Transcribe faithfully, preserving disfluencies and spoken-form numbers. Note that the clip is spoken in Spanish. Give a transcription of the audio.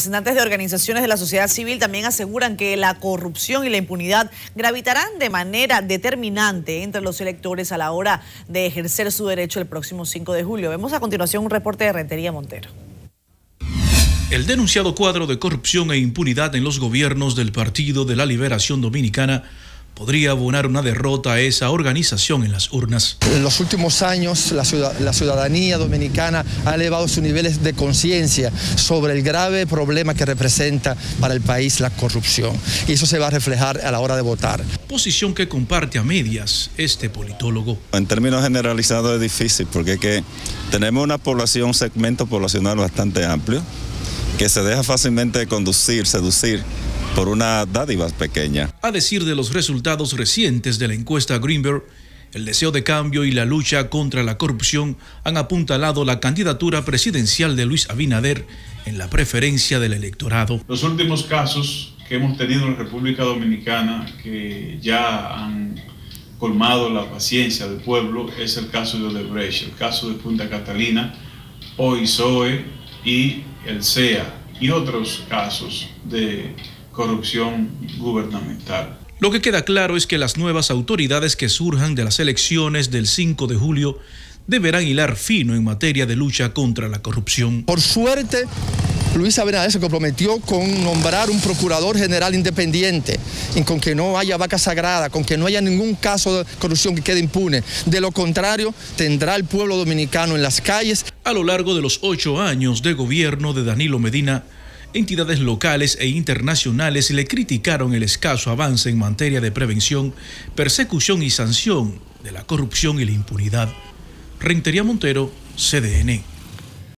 Representantes de organizaciones de la sociedad civil también aseguran que la corrupción y la impunidad gravitarán de manera determinante entre los electores a la hora de ejercer su derecho el próximo cinco de julio. Vemos a continuación un reporte de Rentería Montero. El denunciado cuadro de corrupción e impunidad en los gobiernos del Partido de la Liberación Dominicana podría abonar una derrota a esa organización en las urnas. En los últimos años, la, ciudad, la ciudadanía dominicana ha elevado sus niveles de conciencia sobre el grave problema que representa para el país la corrupción. Y eso se va a reflejar a la hora de votar. Posición que comparte a medias este politólogo. En términos generalizados es difícil porque es que tenemos una población, un segmento poblacional bastante amplio que se deja fácilmente conducir, seducir por una dádiva pequeña. A decir de los resultados recientes de la encuesta Greenberg, el deseo de cambio y la lucha contra la corrupción han apuntalado la candidatura presidencial de Luis Abinader en la preferencia del electorado. Los últimos casos que hemos tenido en República Dominicana que ya han colmado la paciencia del pueblo es el caso de Odebrecht, el caso de Punta Catalina, OISOE y el C E A y otros casos de corrupción gubernamental. Lo que queda claro es que las nuevas autoridades que surjan de las elecciones del cinco de julio deberán hilar fino en materia de lucha contra la corrupción. Por suerte, Luis Abinader se comprometió con nombrar un procurador general independiente y con que no haya vaca sagrada, con que no haya ningún caso de corrupción que quede impune. De lo contrario, tendrá el pueblo dominicano en las calles. A lo largo de los ocho años de gobierno de Danilo Medina, entidades locales e internacionales le criticaron el escaso avance en materia de prevención, persecución y sanción de la corrupción y la impunidad. Rentería Montero, C D N.